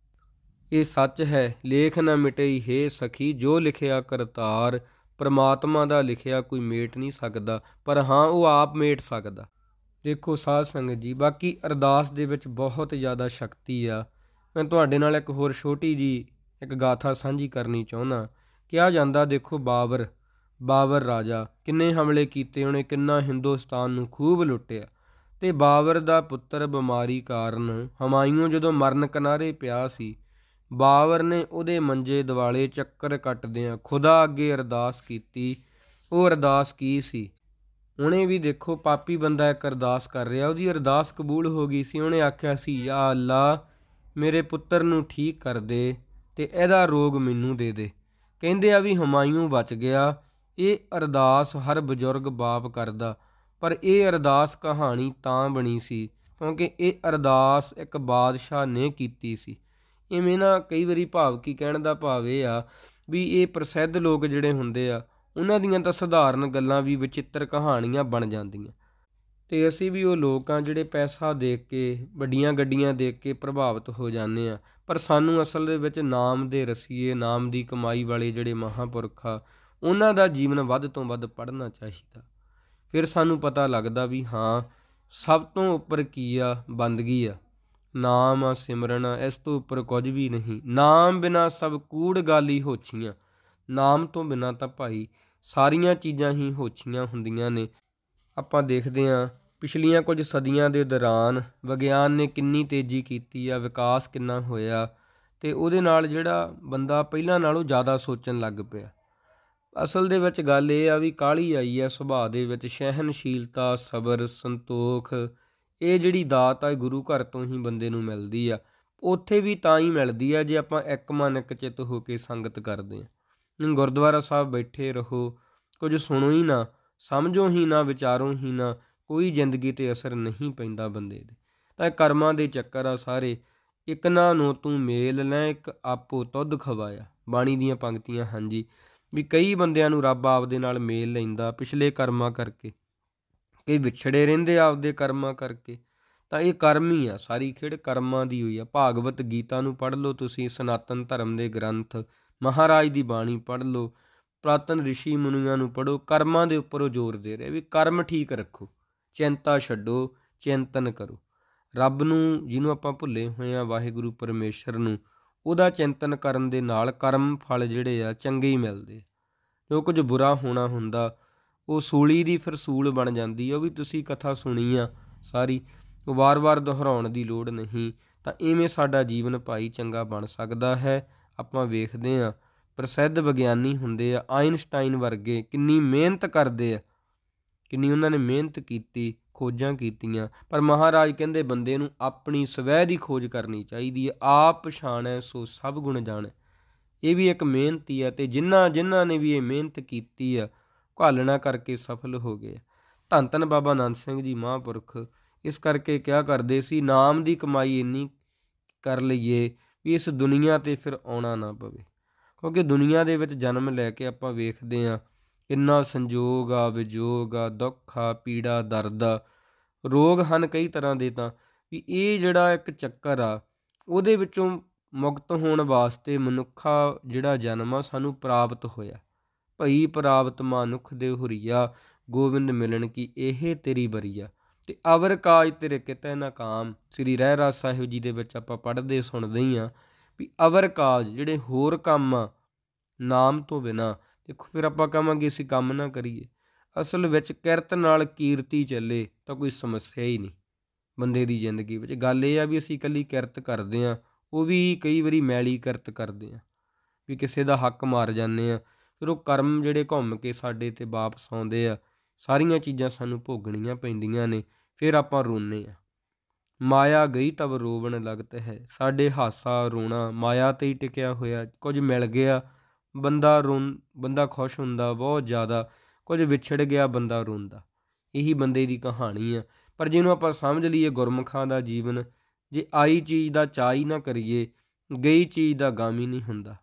ਇਹ ਸੱਚ ਹੈ, ਲੇਖ ਨਾ ਮਿਟਈ ਹੇ ਸਖੀ, ਜੋ ਲਿਖਿਆ ਕਰਤਾਰ। ਪਰਮਾਤਮਾ ਦਾ ਲਿਖਿਆ ਕੋਈ ਮੇਟ ਨਹੀਂ ਸਕਦਾ, ਪਰ ਹਾਂ ਉਹ ਆਪ ਮੇਟ ਸਕਦਾ। ਦੇਖੋ ਸਾਧ ਸੰਗਤ ਜੀ, ਬਾਕੀ ਅਰਦਾਸ ਦੇ ਵਿੱਚ ਬਹੁਤ ਜ਼ਿਆਦਾ ਸ਼ਕਤੀ ਆ। ਮੈਂ ਤੁਹਾਡੇ ਨਾਲ ਇੱਕ ਹੋਰ ਛੋਟੀ ਜੀ ਇੱਕ ਗਾਥਾ ਸਾਂਝੀ ਕਰਨੀ ਚਾਹੁੰਦਾ। ਕਿਹਾ ਜਾਂਦਾ, ਦੇਖੋ ਬਾਬਰ ਬਾਬਰ ਰਾਜਾ, ਕਿੰਨੇ ਹਮਲੇ ਕੀਤੇ ਉਹਨੇ, ਕਿੰਨਾ ਹਿੰਦੁਸਤਾਨ ਨੂੰ ਖੂਬ ਲੁੱਟਿਆ। ਅਤੇ ਬਾਬਰ ਦਾ ਪੁੱਤਰ ਬਿਮਾਰੀ ਕਾਰਨ ਹਮਾਯੂੰ ਜਦੋਂ ਮਰਨ ਕਿਨਾਰੇ ਪਿਆ ਸੀ, ਬਾਬਰ ਨੇ ਉਹਦੇ ਮੰਜੇ ਦੁਆਲੇ ਚੱਕਰ ਕੱਟਦਿਆਂ ਖੁਦਾ ਅੱਗੇ ਅਰਦਾਸ ਕੀਤੀ। ਉਹ ਅਰਦਾਸ ਕੀ ਸੀ? ਉਹਨੇ ਵੀ ਦੇਖੋ ਪਾਪੀ ਬੰਦਾ ਇੱਕ ਅਰਦਾਸ ਕਰ ਰਿਹਾ, ਉਹਦੀ ਅਰਦਾਸ ਕਬੂਲ ਹੋ ਗਈ ਸੀ। ਉਹਨੇ ਆਖਿਆ ਸੀ, ਯਾ ਅੱਲਾ ਮੇਰੇ ਪੁੱਤਰ ਨੂੰ ਠੀਕ ਕਰ ਦੇ ਅਤੇ ਇਹਦਾ ਰੋਗ ਮੈਨੂੰ ਦੇ ਦੇ। ਕਹਿੰਦੇ ਆ ਵੀ ਹਮਾਯੂੰ ਬਚ ਗਿਆ। ਇਹ ਅਰਦਾਸ ਹਰ ਬਜ਼ੁਰਗ ਬਾਪ ਕਰਦਾ, ਪਰ ਇਹ ਅਰਦਾਸ ਕਹਾਣੀ ਤਾਂ ਬਣੀ ਸੀ ਕਿਉਂਕਿ ਇਹ ਅਰਦਾਸ ਇੱਕ ਬਾਦਸ਼ਾਹ ਨੇ ਕੀਤੀ ਸੀ। ਇਵੇਂ ਨਾ ਕਈ ਵਾਰੀ ਭਾਵ ਕੀ ਕਹਿਣ ਦਾ ਭਾਵ ਇਹ ਆ ਵੀ ਇਹ ਪ੍ਰਸਿੱਧ ਲੋਕ ਜਿਹੜੇ ਹੁੰਦੇ ਆ, ਉਹਨਾਂ ਦੀਆਂ ਤਾਂ ਸਧਾਰਨ ਗੱਲਾਂ ਵੀ ਵਿਚਿੱਤਰ ਕਹਾਣੀਆਂ ਬਣ ਜਾਂਦੀਆਂ। ਅਤੇ ਅਸੀਂ ਵੀ ਉਹ ਲੋਕ ਹਾਂ ਜਿਹੜੇ ਪੈਸਾ ਦੇਖ ਕੇ, ਵੱਡੀਆਂ ਗੱਡੀਆਂ ਦੇਖ ਕੇ ਪ੍ਰਭਾਵਿਤ ਹੋ ਜਾਂਦੇ ਹਾਂ। ਪਰ ਸਾਨੂੰ ਅਸਲ ਦੇ ਵਿੱਚ ਨਾਮ ਦੇ ਰਸੀਏ, ਨਾਮ ਦੀ ਕਮਾਈ ਵਾਲੇ ਜਿਹੜੇ ਮਹਾਂਪੁਰਖ ਆ, ਉਹਨਾਂ ਦਾ ਜੀਵਨ ਵੱਧ ਤੋਂ ਵੱਧ ਪੜ੍ਹਨਾ ਚਾਹੀਦਾ। ਫਿਰ ਸਾਨੂੰ ਪਤਾ ਲੱਗਦਾ ਵੀ ਹਾਂ, ਸਭ ਤੋਂ ਉੱਪਰ ਕੀ ਆ, ਬੰਦਗੀ ਆ, ਨਾਮ ਆ, ਸਿਮਰਨ ਆ, ਇਸ ਤੋਂ ਉੱਪਰ ਕੁਝ ਵੀ ਨਹੀਂ। ਨਾਮ ਬਿਨਾਂ ਸਭ ਕੂੜ ਗਾਲੀ ਹੋਛੀਆਂ। ਨਾਮ ਤੋਂ ਬਿਨਾਂ ਤਾਂ ਭਾਈ ਸਾਰੀਆਂ ਚੀਜ਼ਾਂ ਹੀ ਹੋਛੀਆਂ ਹੁੰਦੀਆਂ ਨੇ। ਆਪਾਂ ਦੇਖਦੇ ਹਾਂ ਪਿਛਲੀਆਂ ਕੁਝ ਸਦੀਆਂ ਦੇ ਦੌਰਾਨ ਵਿਗਿਆਨ ਨੇ ਕਿੰਨੀ ਤੇਜ਼ੀ ਕੀਤੀ ਆ, ਵਿਕਾਸ ਕਿੰਨਾ ਹੋਇਆ, ਅਤੇ ਉਹਦੇ ਨਾਲ ਜਿਹੜਾ ਬੰਦਾ ਪਹਿਲਾਂ ਨਾਲੋਂ ਜ਼ਿਆਦਾ ਸੋਚਣ ਲੱਗ ਪਿਆ। ਅਸਲ ਦੇ ਵਿੱਚ ਗੱਲ ਇਹ ਆ ਵੀ ਕਾਹਲੀ ਆਈ ਆ ਸੁਭਾਅ ਦੇ ਵਿੱਚ। ਸਹਿਣਸ਼ੀਲਤਾ, ਸਬਰ, ਸੰਤੋਖ, ਇਹ ਜਿਹੜੀ ਦਾਤ ਆ, ਇਹ ਗੁਰੂ ਘਰ ਤੋਂ ਹੀ ਬੰਦੇ ਨੂੰ ਮਿਲਦੀ ਆ। ਉੱਥੇ ਵੀ ਤਾਂ ਹੀ ਮਿਲਦੀ ਆ ਜੇ ਆਪਾਂ ਇੱਕ ਮਨ ਇੱਕ ਚਿੱਤ ਹੋ ਕੇ ਸੰਗਤ ਕਰਦੇ ਹਾਂ। ਗੁਰਦੁਆਰਾ ਸਾਹਿਬ ਬੈਠੇ ਰਹੋ, ਕੁਝ ਸੁਣੋ ਹੀ ਨਾ, ਸਮਝੋ ਹੀ ਨਾ, ਵਿਚਾਰੋ ਹੀ ਨਾ, ਕੋਈ ਜ਼ਿੰਦਗੀ 'ਤੇ ਅਸਰ ਨਹੀਂ ਪੈਂਦਾ ਬੰਦੇ ਦੇ। ਤਾਂ ਇਹ ਕਰਮਾਂ ਦੇ ਚੱਕਰ ਆ ਸਾਰੇ। ਇੱਕ ਨਾ ਨੂੰ ਤੂੰ ਮੇਲ ਲੈ, ਇੱਕ ਆਪੋ ਤੁਧ ਖਵਾਇਆ, ਬਾਣੀ ਦੀਆਂ ਪੰਕਤੀਆਂ। ਹਾਂਜੀ, ਵੀ ਕਈ ਬੰਦਿਆਂ ਨੂੰ ਰੱਬ ਆਪਦੇ ਨਾਲ ਮੇਲ ਲੈਂਦਾ ਪਿਛਲੇ ਕਰਮਾਂ ਕਰਕੇ, ਕਈ ਵਿਛੜੇ ਰਹਿੰਦੇ ਆਪਦੇ ਕਰਮਾਂ ਕਰਕੇ। ਤਾਂ ਇਹ ਕਰਮ ਹੀ ਆ, ਸਾਰੀ ਖੇਡ ਕਰਮਾਂ ਦੀ ਹੋਈ ਆ। ਭਾਗਵਤ ਗੀਤਾ ਨੂੰ ਪੜ੍ਹ ਲਓ ਤੁਸੀਂ, ਸਨਾਤਨ ਧਰਮ ਦੇ ਗ੍ਰੰਥ, ਮਹਾਰਾਜ ਦੀ ਬਾਣੀ ਪੜ੍ਹ ਲਓ, ਪੁਰਾਤਨ ਰਿਸ਼ੀ ਮੁਨੀਆਂ ਨੂੰ ਪੜ੍ਹੋ। ਕਰਮਾਂ ਦੇ ਉੱਪਰ ਉਹ ਜ਼ੋਰ ਦੇ ਰਿਹਾ ਵੀ ਕਰਮ ਠੀਕ ਰੱਖੋ, ਚਿੰਤਾ ਛੱਡੋ, ਚਿੰਤਨ ਕਰੋ। ਰੱਬ ਨੂੰ ਜਿਹਨੂੰ ਆਪਾਂ ਭੁੱਲੇ ਹੋਏ ਹਾਂ, ਵਾਹਿਗੁਰੂ ਪਰਮੇਸ਼ਰ ਨੂੰ, ਉਹਦਾ ਚਿੰਤਨ ਕਰਨ ਦੇ ਨਾਲ ਕਰਮ ਫਲ ਜਿਹੜੇ ਆ ਚੰਗੇ ਹੀ ਮਿਲਦੇ। ਜੋ ਕੁਝ ਬੁਰਾ ਹੋਣਾ ਹੁੰਦਾ, ਉਹ ਸੂਲੀ ਦੀ ਫਿਰ ਸੂਲ ਬਣ ਜਾਂਦੀ ਆ। ਉਹ ਵੀ ਤੁਸੀਂ ਕਥਾ ਸੁਣੀ ਆ ਸਾਰੀ, ਉਹ ਵਾਰ-ਵਾਰ ਦੁਹਰਾਉਣ ਦੀ ਲੋੜ ਨਹੀਂ। ਤਾਂ ਇਵੇਂ ਸਾਡਾ ਜੀਵਨ ਭਾਈ ਚੰਗਾ ਬਣ ਸਕਦਾ ਹੈ। ਆਪਾਂ ਵੇਖਦੇ ਹਾਂ ਪ੍ਰਸਿੱਧ ਵਿਗਿਆਨੀ ਹੁੰਦੇ ਆ, ਆਈਨਸਟਾਈਨ ਵਰਗੇ, ਕਿੰਨੀ ਮਿਹਨਤ ਕਰਦੇ ਆ, ਕਿੰਨੀ ਉਹਨਾਂ ਨੇ ਮਿਹਨਤ ਕੀਤੀ, ਖੋਜਾਂ ਕੀਤੀਆਂ। ਪਰ ਮਹਾਰਾਜ ਕਹਿੰਦੇ ਬੰਦੇ ਨੂੰ ਆਪਣੀ ਸਵੈ ਦੀ ਖੋਜ ਕਰਨੀ ਚਾਹੀਦੀ ਹੈ। ਆਪ ਪਛਾਣੈ ਸੋ ਸਭ ਗੁਣ ਜਾਣੈ। ਇਹ ਵੀ ਇੱਕ ਮਿਹਨਤ ਹੀ ਆ, ਅਤੇ ਜਿਨ੍ਹਾਂ ਜਿਨ੍ਹਾਂ ਨੇ ਵੀ ਇਹ ਮਿਹਨਤ ਕੀਤੀ ਆ, ਘਾਲਣਾ ਕਰਕੇ ਸਫਲ ਹੋ ਗਏ। ਧੰਨ ਧੰਨ ਬਾਬਾ ਨੰਦ ਸਿੰਘ ਜੀ ਮਹਾਂਪੁਰਖ ਇਸ ਕਰਕੇ ਕਿਹਾ ਕਰਦੇ ਸੀ, ਨਾਮ ਦੀ ਕਮਾਈ ਇੰਨੀ ਕਰ ਲਈਏ ਵੀ ਇਸ ਦੁਨੀਆ 'ਤੇ ਫਿਰ ਆਉਣਾ ਨਾ ਪਵੇ। ਕਿਉਂਕਿ ਦੁਨੀਆ ਦੇ ਵਿੱਚ ਜਨਮ ਲੈ ਕੇ ਆਪਾਂ ਵੇਖਦੇ ਹਾਂ ਕਿੰਨਾ ਸੰਜੋਗ ਆ, ਵਿਜੋਗ ਆ, ਦੁੱਖ ਆ, ਪੀੜਾ, ਦਰਦ ਆ, ਰੋਗ ਹਨ ਕਈ ਤਰ੍ਹਾਂ ਦੇ। ਤਾਂ ਵੀ ਇਹ ਜਿਹੜਾ ਇੱਕ ਚੱਕਰ ਆ, ਉਹਦੇ ਵਿੱਚੋਂ ਮੁਕਤ ਹੋਣ ਵਾਸਤੇ ਮਨੁੱਖਾ ਜਿਹੜਾ ਜਨਮ ਆ ਸਾਨੂੰ ਪ੍ਰਾਪਤ ਹੋਇਆ। ਭਈ ਪ੍ਰਾਪਤ ਮਾਨੁਖ ਦੇ ਹੁਰੀਆ, ਗੋਬਿੰਦ ਮਿਲਣ ਕੀ ਇਹ ਤੇਰੀ ਬਰੀਆ। ਅਤੇ ਅਵਰ ਕਾਜ ਤੇਰੇ ਕਿਤੇ ਨਾ ਕਾਮ, ਸ੍ਰੀ ਰਹਿਰਾਸ ਸਾਹਿਬ ਜੀ ਦੇ ਵਿੱਚ ਆਪਾਂ ਪੜ੍ਹਦੇ ਸੁਣਦੇ ਹੀ ਹਾਂ ਵੀ ਅਵਰ ਕਾਜ ਜਿਹੜੇ ਹੋਰ ਕੰਮ ਆ ਨਾਮ ਤੋਂ ਬਿਨਾਂ। ਦੇਖੋ ਫਿਰ ਆਪਾਂ ਕਹਾਂਗੇ ਅਸੀਂ ਕੰਮ ਨਾ ਕਰੀਏ, ਅਸਲ ਵਿੱਚ ਕਿਰਤ ਨਾਲ ਕੀਰਤੀ ਚੱਲੇ ਤਾਂ ਕੋਈ ਸਮੱਸਿਆ ਹੀ ਨਹੀਂ ਬੰਦੇ ਦੀ ਜ਼ਿੰਦਗੀ ਵਿੱਚ। ਗੱਲ ਇਹ ਆ ਵੀ ਅਸੀਂ ਇਕੱਲੀ ਕਿਰਤ ਕਰਦੇ ਹਾਂ, ਉਹ ਵੀ ਕਈ ਵਾਰੀ ਮੈਲੀ ਕਿਰਤ ਕਰਦੇ ਹਾਂ, ਵੀ ਕਿਸੇ ਦਾ ਹੱਕ ਮਾਰ ਜਾਂਦੇ ਹਾਂ। ਫਿਰ ਉਹ ਕਰਮ ਜਿਹੜੇ ਘੁੰਮ ਕੇ ਸਾਡੇ 'ਤੇ ਵਾਪਸ ਆਉਂਦੇ ਆ, ਸਾਰੀਆਂ ਚੀਜ਼ਾਂ ਸਾਨੂੰ ਭੋਗਣੀਆਂ ਪੈਂਦੀਆਂ ਨੇ। ਫਿਰ ਆਪਾਂ ਰੋਂਦੇ ਹਾਂ। ਮਾਇਆ ਗਈ ਤਬ ਰੋਵਣ ਲਗਤ ਹੈ। ਸਾਡੇ ਹਾਸਾ ਰੋਣਾ ਮਾਇਆ 'ਤੇ ਹੀ ਟਿਕਿਆ ਹੋਇਆ। ਕੁਝ ਮਿਲ ਗਿਆ ਬੰਦਾ ਰੋ ਬੰਦਾ ਖੁਸ਼ ਹੁੰਦਾ ਬਹੁਤ ਜ਼ਿਆਦਾ, ਕੁਝ ਵਿਛੜ ਗਿਆ ਬੰਦਾ ਰੋਂਦਾ। ਇਹੀ ਬੰਦੇ ਦੀ ਕਹਾਣੀ ਆ। ਪਰ ਜਿਹਨੂੰ ਆਪਾਂ ਸਮਝ ਲਈਏ ਗੁਰਮੁਖਾਂ ਦਾ ਜੀਵਨ, ਜੇ ਆਈ ਚੀਜ਼ ਦਾ ਚਾਅ ਹੀ ਨਾ ਕਰੀਏ, ਗਈ ਚੀਜ਼ ਦਾ ਗਮ ਹੀ ਨਹੀਂ ਹੁੰਦਾ।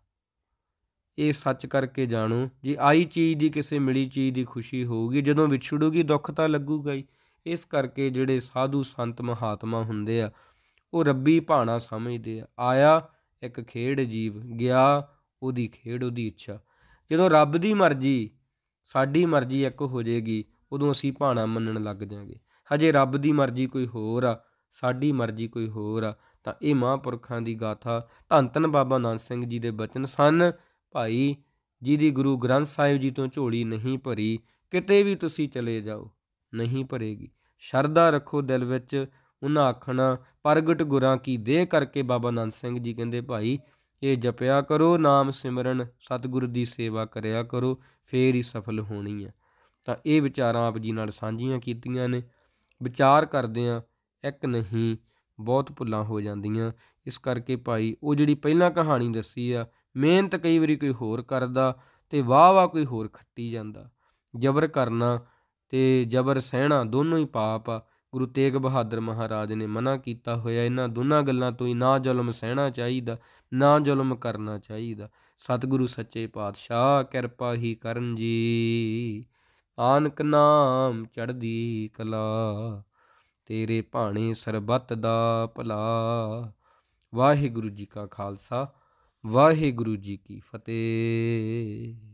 ਇਹ ਸੱਚ ਕਰਕੇ ਜਾਣੋ, ਜੇ ਆਈ ਚੀਜ਼ ਦੀ ਕਿਸੇ ਮਿਲੀ ਚੀਜ਼ ਦੀ ਖੁਸ਼ੀ ਹੋਊਗੀ, ਜਦੋਂ ਵਿਛੜੂਗੀ ਦੁੱਖ ਤਾਂ ਲੱਗੂਗਾ ਹੀ। ਇਸ ਕਰਕੇ ਜਿਹੜੇ ਸਾਧੂ ਸੰਤ ਮਹਾਤਮਾ ਹੁੰਦੇ ਆ, ਉਹ ਰੱਬੀ ਭਾਣਾ ਸਮਝਦੇ ਆ। ਆਇਆ ਇੱਕ ਖੇਡ ਜੀਵ, ਗਿਆ ਉਹਦੀ ਖੇਡ, ਉਹਦੀ ਇੱਛਾ। ਜਦੋਂ ਰੱਬ ਦੀ ਮਰਜ਼ੀ ਸਾਡੀ ਮਰਜ਼ੀ ਇੱਕ ਹੋ ਜਾਏਗੀ, ਉਦੋਂ ਅਸੀਂ ਭਾਣਾ ਮੰਨਣ ਲੱਗ ਜਾਵਾਂਗੇ। ਹਜੇ ਰੱਬ ਦੀ ਮਰਜ਼ੀ ਕੋਈ ਹੋਰ ਆ, ਸਾਡੀ ਮਰਜ਼ੀ ਕੋਈ ਹੋਰ ਆ। ਤਾਂ ਇਹ ਮਹਾਂਪੁਰਖਾਂ ਦੀ ਗਾਥਾ, ਧੰਨ ਧੰਨ ਬਾਬਾ ਨੰਦ ਸਿੰਘ ਜੀ ਦੇ ਬਚਨ ਸਨ। ਭਾਈ ਜਿਹਦੀ ਗੁਰੂ ਗ੍ਰੰਥ ਸਾਹਿਬ ਜੀ ਤੋਂ ਝੋਲੀ ਨਹੀਂ ਭਰੀ, ਕਿਤੇ ਵੀ ਤੁਸੀਂ ਚਲੇ ਜਾਓ ਨਹੀਂ ਭਰੇਗੀ। ਸ਼ਰਧਾ ਰੱਖੋ ਦਿਲ ਵਿੱਚ। ਉਹਨਾਂ ਆਖਣਾ ਪ੍ਰਗਟ ਗੁਰਾਂ ਕੀ ਦੇਹ ਕਰਕੇ ਬਾਬਾ ਨੰਦ ਸਿੰਘ ਜੀ ਕਹਿੰਦੇ ਭਾਈ ਇਹ ਜਪਿਆ ਕਰੋ, ਨਾਮ ਸਿਮਰਨ, ਸਤਿਗੁਰੂ ਦੀ ਸੇਵਾ ਕਰਿਆ ਕਰੋ, ਫੇਰ ਹੀ ਸਫਲ ਹੋਣੀ ਆ। ਤਾਂ ਇਹ ਵਿਚਾਰਾਂ ਆਪ ਜੀ ਨਾਲ ਸਾਂਝੀਆਂ ਕੀਤੀਆਂ ਨੇ। ਵਿਚਾਰ ਕਰਦੇ ਹਾਂ, ਇੱਕ ਨਹੀਂ ਬਹੁਤ ਭੁੱਲਾਂ ਹੋ ਜਾਂਦੀਆਂ। ਇਸ ਕਰਕੇ ਭਾਈ ਉਹ ਜਿਹੜੀ ਪਹਿਲਾਂ ਕਹਾਣੀ ਦੱਸੀ ਆ, ਮਿਹਨਤ ਕਈ ਵਾਰੀ ਕੋਈ ਹੋਰ ਕਰਦਾ ਅਤੇ ਵਾਹ ਵਾਹ ਕੋਈ ਹੋਰ ਖੱਟੀ ਜਾਂਦਾ। ਜਬਰ ਕਰਨਾ ਅਤੇ ਜਬਰ ਸਹਿਣਾ ਦੋਨੋਂ ਹੀ ਪਾਪ ਆ। ਗੁਰੂ ਤੇਗ ਬਹਾਦਰ ਮਹਾਰਾਜ ਨੇ ਮਨ੍ਹਾ ਕੀਤਾ ਹੋਇਆ ਇਹਨਾਂ ਦੋਨਾਂ ਗੱਲਾਂ ਤੋਂ ਹੀ। ਨਾ ਜ਼ੁਲਮ ਸਹਿਣਾ ਚਾਹੀਦਾ, ਨਾ ਜ਼ੁਲਮ ਕਰਨਾ ਚਾਹੀਦਾ। ਸਤਿਗੁਰੂ ਸੱਚੇ ਪਾਤਸ਼ਾਹ ਕਿਰਪਾ ਹੀ ਕਰਨ ਜੀ। ਆਨਕ ਨਾਮ ਚੜ੍ਹਦੀ ਕਲਾ, ਤੇਰੇ ਭਾਣੇ ਸਰਬੱਤ ਦਾ ਭਲਾ। ਵਾਹਿਗੁਰੂ ਜੀ ਕਾ ਖਾਲਸਾ, ਵਾਹਿਗੁਰੂ ਜੀ ਕੀ ਫਤਿਹ।